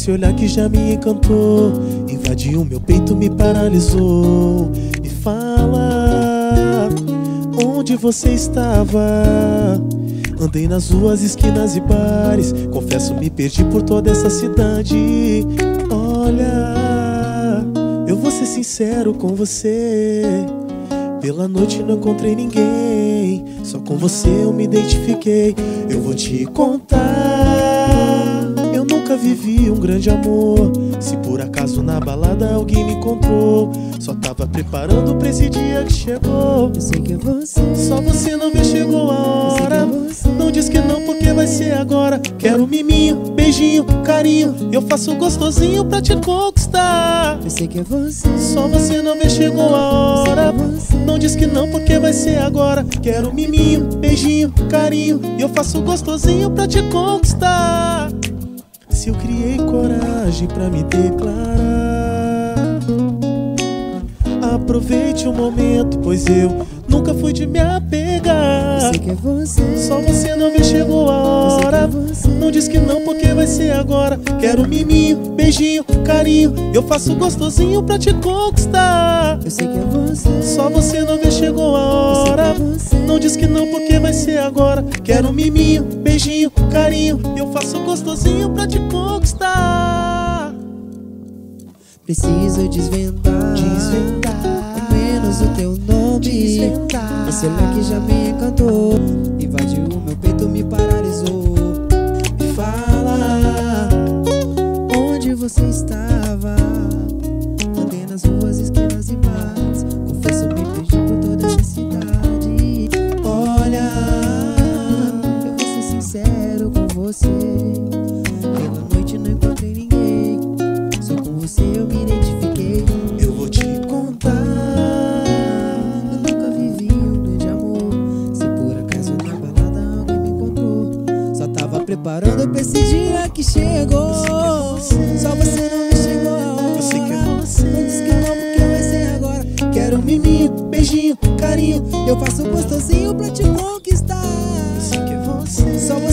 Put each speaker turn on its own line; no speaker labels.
Esse olhar que já me encantou, invadiu meu peito, me paralisou. Me fala, onde você estava? Andei nas ruas, esquinas e bares, confesso me perdi por toda essa cidade. Olha, eu vou ser sincero com você, pela noite não encontrei ninguém, só com você eu me identifiquei. Eu vou te contar, eu nunca vivi um grande amor. Se por acaso na balada alguém me encontrou, só tava preparando pra esse dia que chegou.
Eu sei que é você,
só você não vê, chegou a hora. Não diz que não porque vai ser agora. Quero miminho, beijinho, carinho, eu faço gostosinho pra te conquistar.
eu sei que é você,
Só você não vê, chegou a hora. Não diz que não porque vai ser agora. Quero miminho, beijinho, carinho, eu faço gostosinho pra te conquistar. Se eu criei coragem pra me declarar, aproveite o momento, pois eu nunca fui de me apegar.
eu sei que é você,
Só você não vê, chegou a hora. Não diz que não porque vai ser agora. Quero miminho, beijinho, carinho, eu faço gostosinho pra te conquistar.
eu sei que é você,
Só você não vê, chegou a hora. Não diz que não porque vai ser agora. Quero miminho, beijinho, carinho, eu faço gostosinho pra te conquistar.
preciso desvendar, ao menos o teu nome. Esse olhar que já me encantou, invadiu o meu peito, me paralisou. Me fala, onde você estava? Andei nas ruas, esquinas e bares, confesso me perdi por toda essa cidade. Olha, eu vou ser sincero com você, pela noite não encontrei ninguém, só com você eu me identifiquei.
Eu vou te contar,
Eu nunca vivi um grande amor. Se por acaso na balada alguém me encontrou, só tava preparando pra esse dia que chegou. Só você não me chegou a hora.
eu sei que é você.
Não diz que não porque vai ser agora. Quero miminho, beijinho, carinho, eu faço gostosinho pra te conquistar.
Eu sei que é você.
Só você